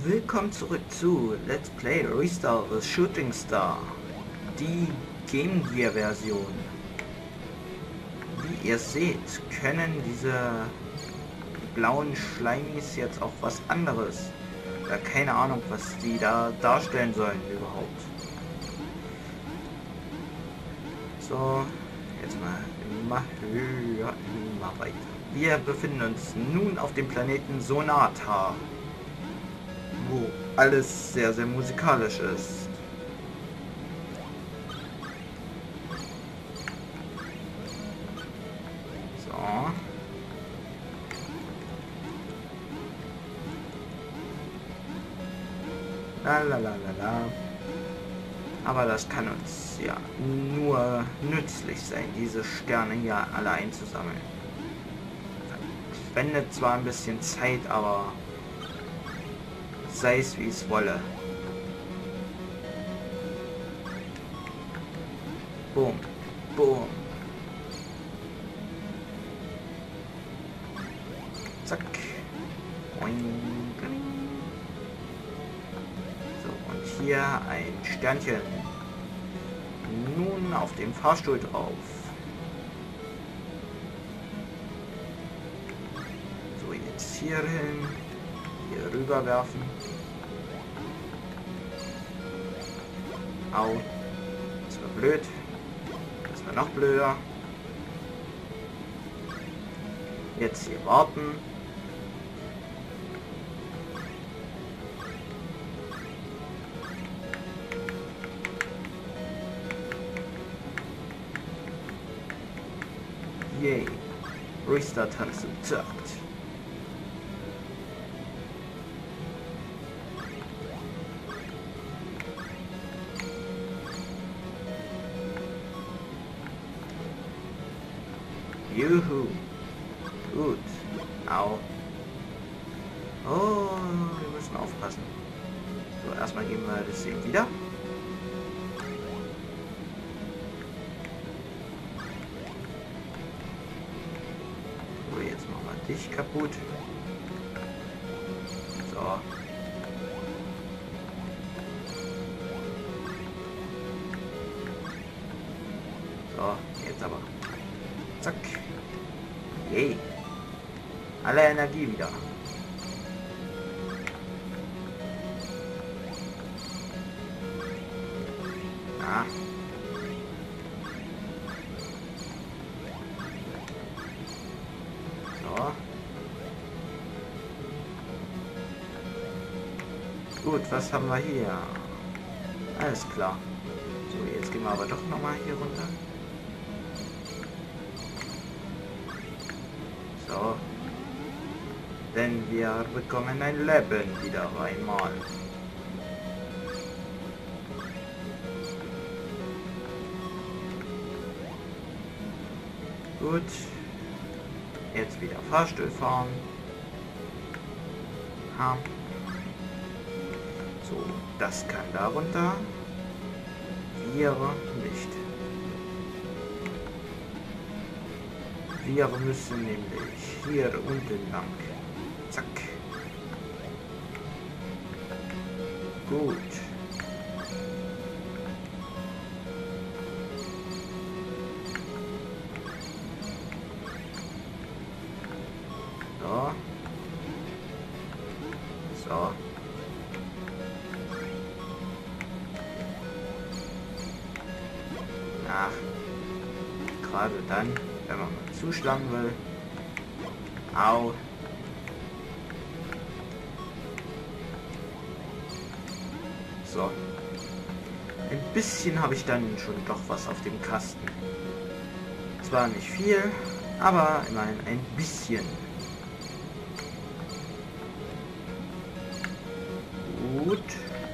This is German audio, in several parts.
Willkommen zurück zu Let's Play Restar the Shooting Star, die Game Gear Version. Wie ihr seht, können diese blauen Schleimis jetzt auch was anderes. Keine Ahnung, was die da darstellen sollen überhaupt. So, jetzt mal höher, immer weiter. Wir befinden uns nun auf dem Planeten Sonata, wo alles sehr, sehr musikalisch ist. So. La. Aber das kann uns ja nur nützlich sein, diese Sterne hier alle einzusammeln. Spendet zwar ein bisschen Zeit, aber sei es wie es wolle. Boom, boom. Zack. So, und hier ein Sternchen. Nun auf dem Fahrstuhl drauf. So, jetzt hier hin. Hier rüber werfen. Au. Das war blöd. Das war noch blöder. Jetzt hier warten. Yay. Restart hat es gesagt. Juhu. Gut. Au. Oh, wir müssen aufpassen. So, erstmal geben wir das Ding wieder. So, jetzt machen wir dich kaputt. So. So, jetzt aber. Zack. Yay. Alle Energie wieder. Ah. So. Gut, was haben wir hier? Alles klar. So, jetzt gehen wir aber doch nochmal hier runter. So. Denn wir bekommen ein Leben wieder einmal. Gut. Jetzt wieder Fahrstuhl fahren. Ha. So, das kann da runter. Wir nicht. Wir müssen nämlich hier unten lang. Zack. Gut. So. So. Ach. Gerade dann, wenn man mal zuschlagen will. Au. So. Ein bisschen habe ich dann schon doch was auf dem Kasten. Zwar nicht viel, aber immerhin ein bisschen. Gut.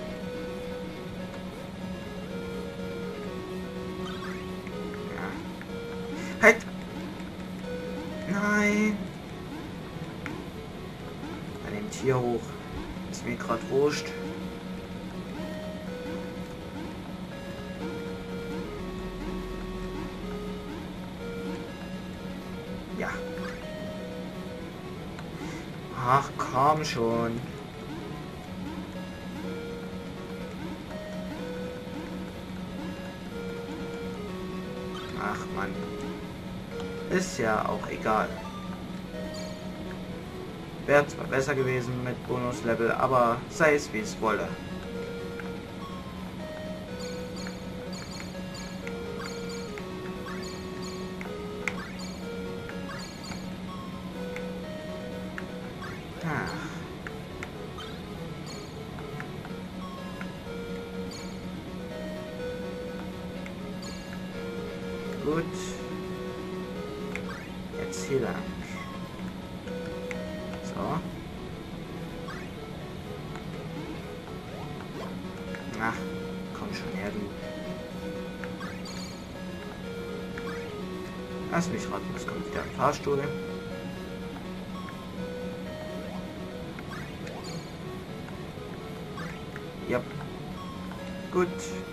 Ja. Halt! Nein! Bei dem Tier hoch. Ist mir gerade wurscht. Ja. Ach, komm schon. Ach Mann. Ist ja auch egal. Wäre zwar besser gewesen mit Bonuslevel, aber sei es wie es wolle. Gut. Jetzt hier lang. So. Ach, komm schon her, du. Lass mich raten, es kommt wieder ein Fahrstuhl. Ja. Gut.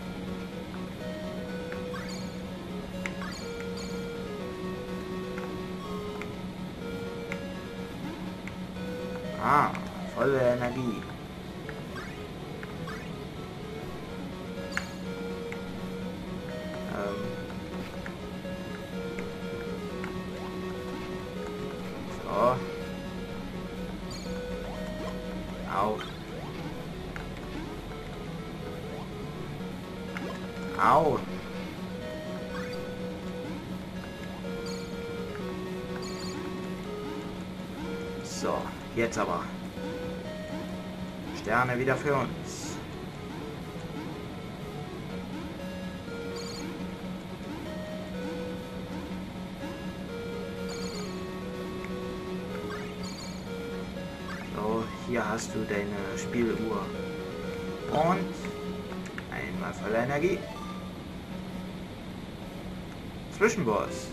Ah, volle Energie. So. Au. Au. So, jetzt aber. Sterne wieder für uns. So, hier hast du deine Spieluhr. Und einmal voller Energie. Zwischenboss.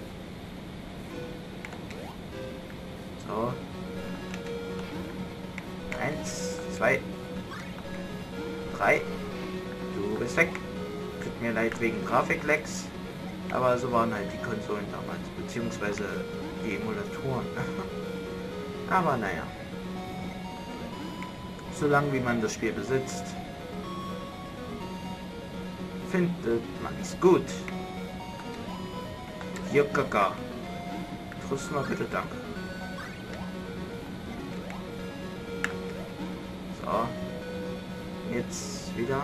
So. 1, 2, 3. Du bist weg. Tut mir leid wegen Grafiklecks. Aber so waren halt die Konsolen damals. Beziehungsweise die Emulatoren. Aber naja. Solange wie man das Spiel besitzt, findet man es gut. Hier, Kaka. Triffst mal bitte, danke. So. Jetzt wieder.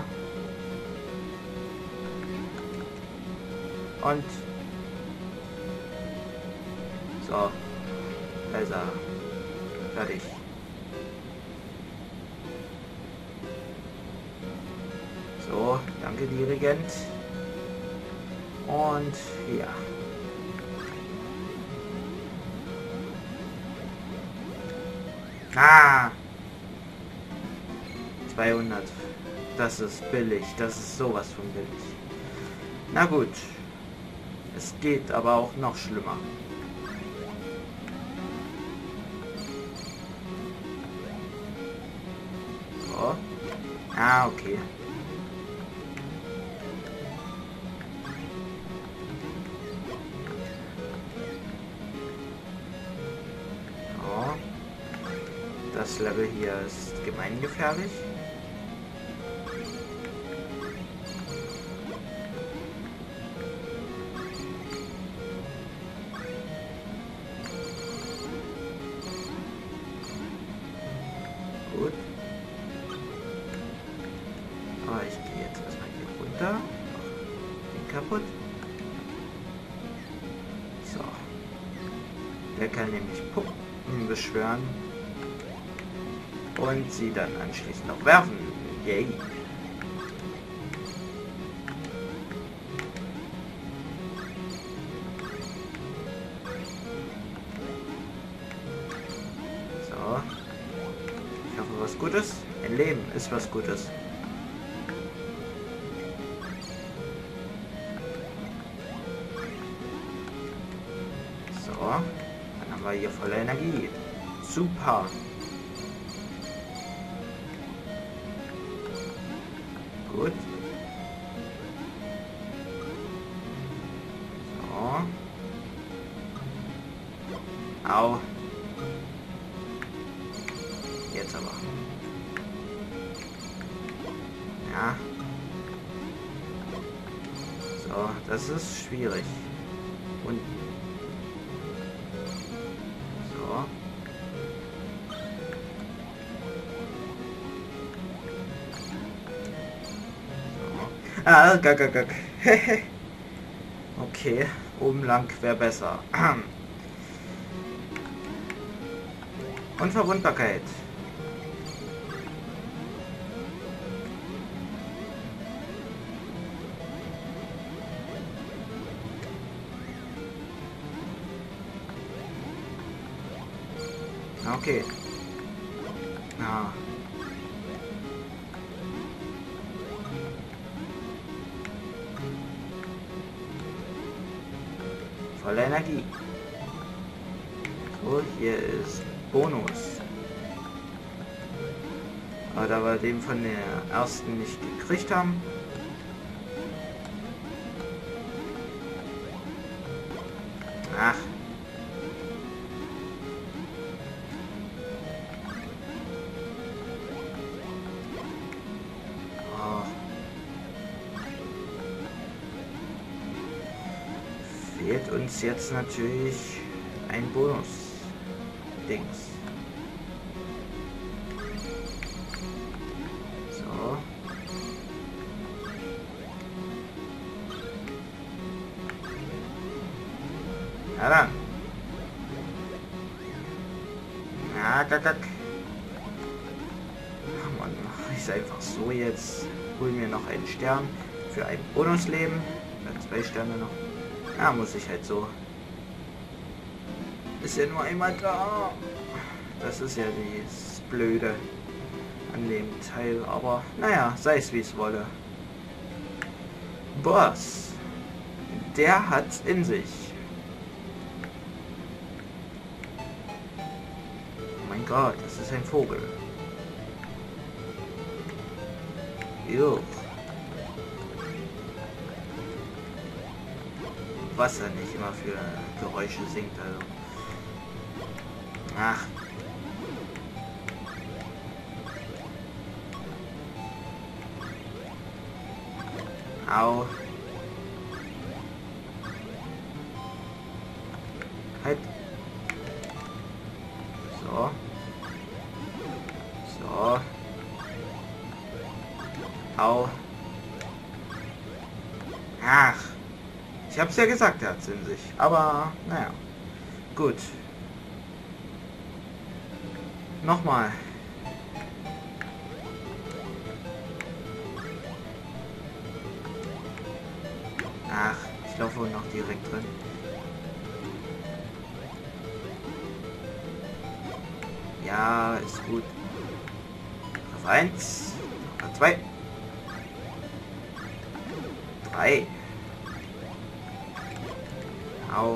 Und. So. Also. Fertig. So, danke Dirigent. Und ja. Ah! 200. Das ist billig. Das ist sowas von billig. Na gut. Es geht aber auch noch schlimmer. So. Ah, okay. So. Das Level hier ist gemeingefährlich. Gut. Aber ich gehe jetzt erstmal hier runter. Den kaputt. So. Der kann nämlich Puppen beschwören. Und sie dann anschließend noch werfen. Yay. So. Ich hoffe, was Gutes. Ein Leben ist was Gutes. So. Dann haben wir hier volle Energie. Super. Gut. So. Au. Jetzt aber. Ja. So, das ist schwierig. Und so. So. Ah, gack. Okay, oben lang wäre besser. Unverwundbarkeit. Okay. Ah. Volle Energie. So, hier ist Bonus. Aber da wir den von der ersten nicht gekriegt haben. Ach. Oh. Fehlt uns jetzt natürlich ein Bonus-Dings. So. Ja dann. Ja, kack. Mann, mach ich einfach so jetzt. Hol mir noch einen Stern für ein Bonusleben. 2 Sterne noch. Ja, muss ich halt so. Ist ja nur einmal da. Das ist ja das Blöde an dem Teil. Aber naja, sei es wie es wolle. Boss. Der hat's in sich. Oh mein Gott, das ist ein Vogel. Jo. Was er nicht immer für Geräusche singt, also. Ach. Au. Halt. So. So. Au. Ach. Ich hab's ja gesagt, er hat's in sich. Aber, naja. Gut. Nochmal. Ach, ich laufe wohl noch direkt drin. Ja, ist gut. Auf 1. Auf 2. 3. Au.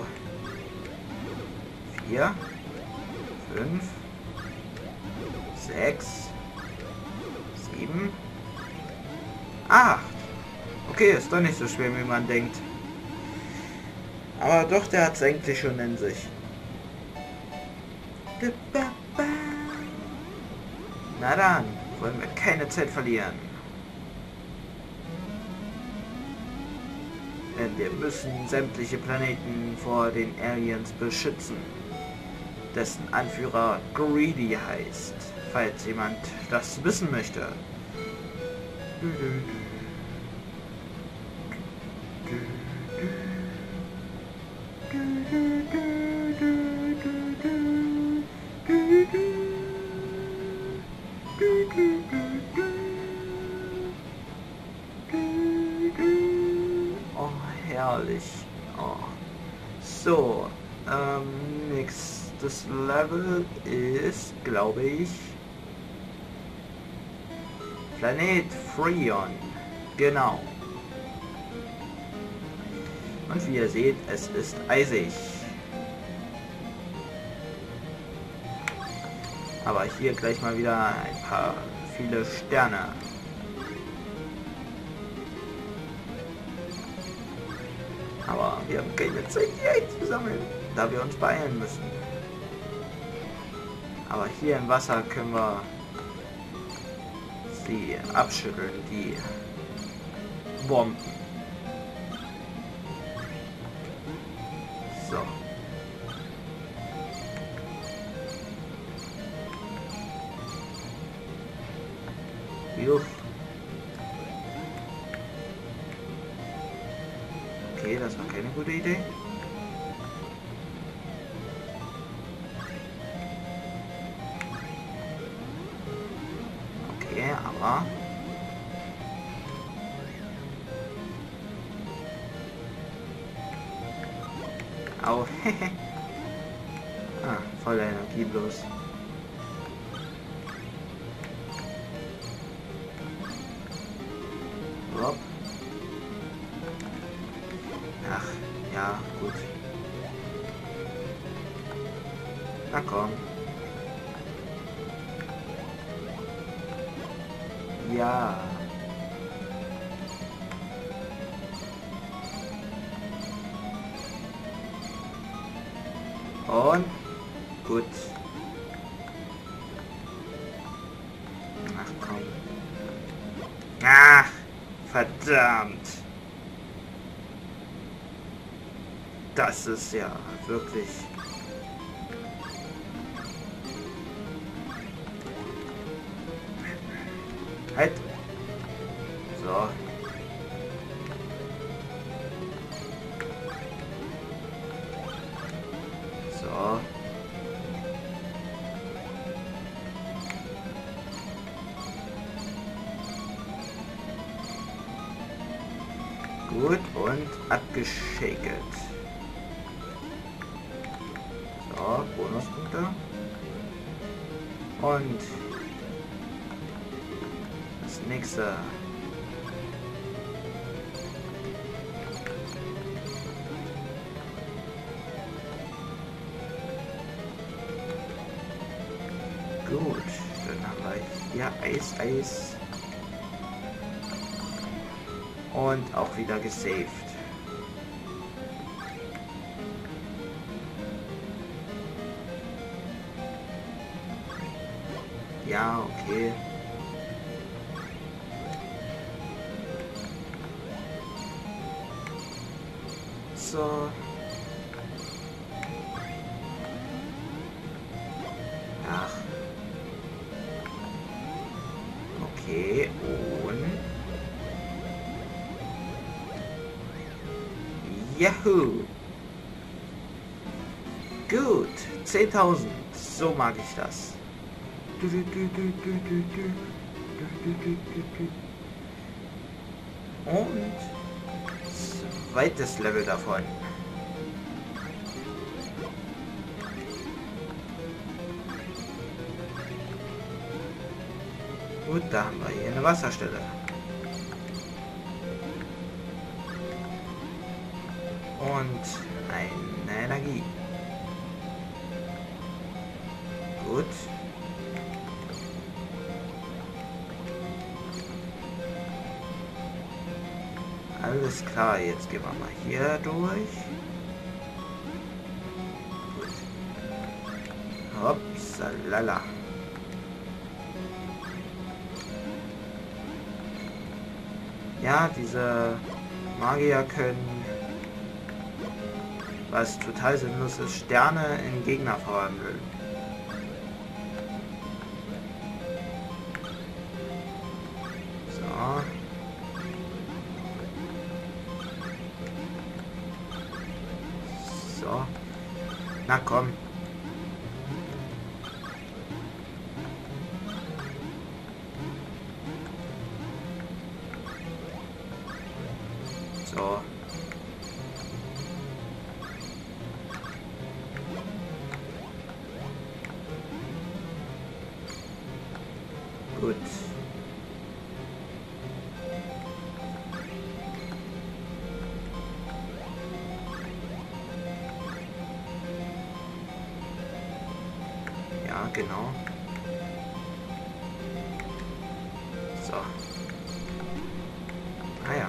4. 5. 6. 7. 8. Okay, ist doch nicht so schwer, wie man denkt. Aber doch, der hat es eigentlich schon in sich. Na dann, wollen wir keine Zeit verlieren. Denn wir müssen sämtliche Planeten vor den Aliens beschützen. Dessen Anführer Greedy heißt, falls jemand das wissen möchte. Oh, herrlich. Oh. So, nächstes Level ist, glaube ich, Planet Freon. Genau. Und wie ihr seht, es ist eisig. Aber hier gleich mal wieder ein paar viele Sterne. Aber wir haben keine Zeit, die einzusammeln, da wir uns beeilen müssen. Aber hier im Wasser können wir sie abschütteln, die Bomben. Juch. Okay, das war keine gute Idee. Okay, aber... Au, hehe. Ah, voller Energie bloß. Hopp. Ach, ja, gut. Na komm. Ja. Und gut. Ach komm. Ach, verdammt. Das ist ja wirklich... Halt. So. So. Gut und abgeschäkelt. So, Bonuspunkte. Und das nächste. Gut, dann haben wir hier Eis. Und auch wieder gesaved. Ja, okay. So. Ach. Okay, und... Yahoo! Gut, 10.000. So mag ich das. Und zweites Level davon. Gut, da haben wir hier eine Wasserstelle. Und eine Energie. Gut. Alles klar, jetzt gehen wir mal hier durch. Gut. Hopsalala. Ja, diese Magier können, was total sinnlos ist, Sterne in Gegner verwandeln. So. So. Na komm. So. Gut. Ja, genau. So. Ah ja.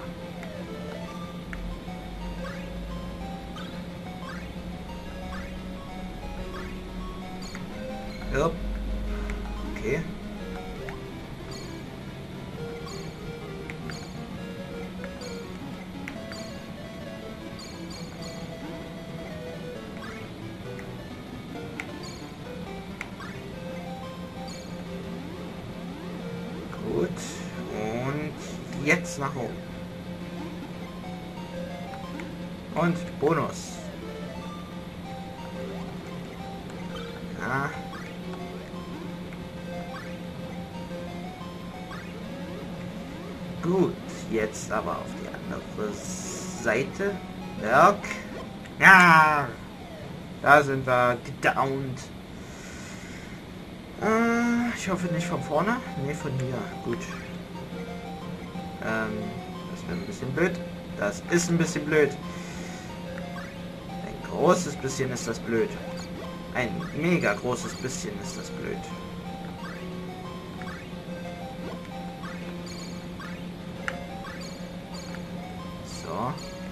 Ja. Okay. Gut. Und jetzt nach oben. Und Bonus. Ja. Gut, jetzt aber auf die andere Seite. Berg. Ja, da sind wir gedownt. Ich hoffe nicht von vorne. Ne, von hier. Gut. Das wäre ein bisschen blöd. Das ist ein bisschen blöd. Ein großes bisschen ist das blöd. Ein mega großes bisschen ist das blöd. So.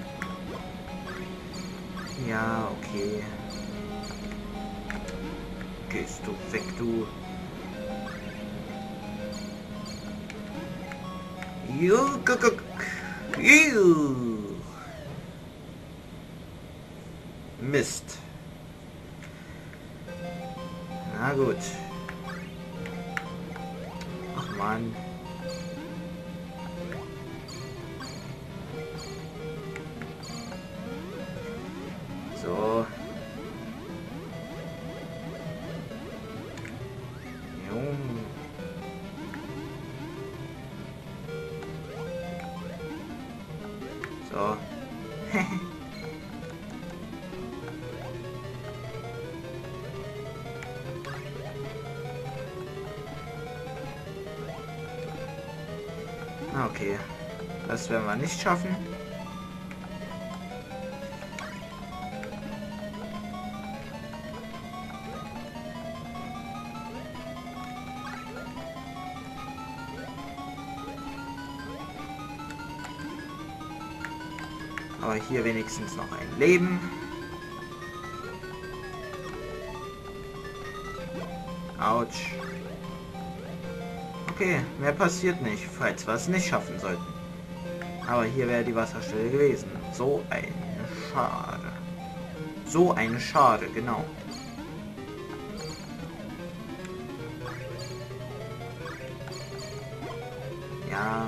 Ja, okay. Gehst du weg, du. Mist. Na gut. Ach man. So. So. Okay. Das werden wir nicht schaffen. Aber hier wenigstens noch ein Leben. Autsch. Okay, mehr passiert nicht, falls wir es nicht schaffen sollten. Aber hier wäre die Wasserstelle gewesen. So eine Schade. So eine Schade, genau. Ja.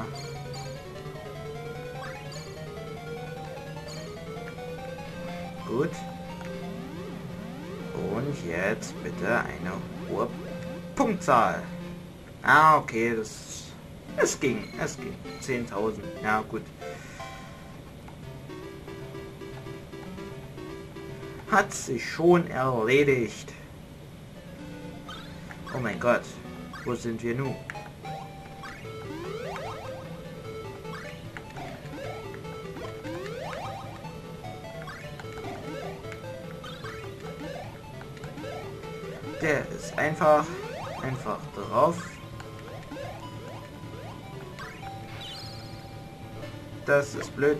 Gut. Und jetzt bitte eine hohe Punktzahl. Ah, okay, es ging. 10.000. Ja, gut. Hat sich schon erledigt. Oh mein Gott. Wo sind wir nun? Der ist einfach drauf. Das ist blöd.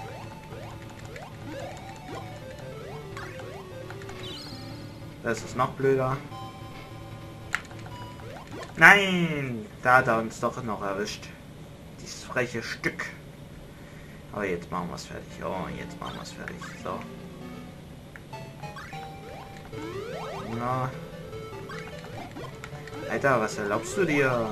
Das ist noch blöder. Nein! Da hat er uns doch noch erwischt. Dieses freche Stück. Aber jetzt machen wir es fertig. Oh, jetzt machen wir es fertig. So. Na. Alter, was erlaubst du dir?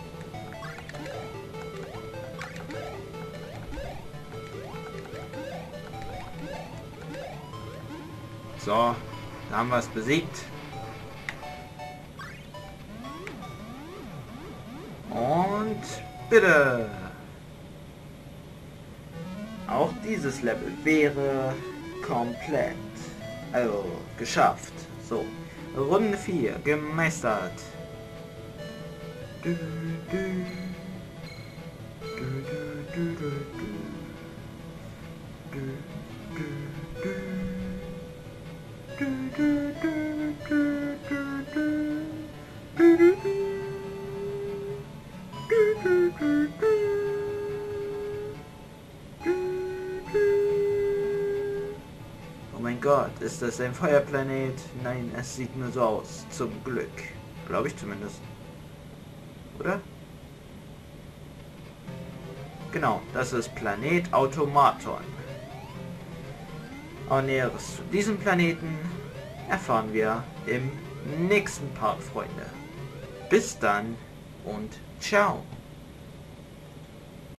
So, da haben wir es besiegt. Und bitte. Auch dieses Level wäre komplett. Also geschafft. So. Runde 4 gemeistert. Du, du. Du, du, du, du, du. Du, du, du. Du, du, du, du, du, du. Du, du, du. Du, du, du, du. Oh mein Gott, ist das ein Feuerplanet? Nein, es sieht nur so aus. Zum Glück. Glaube ich zumindest. Oder? Genau, das ist Planet Automaton. Und Näheres zu diesem Planeten erfahren wir im nächsten Part, Freunde. Bis dann und ciao.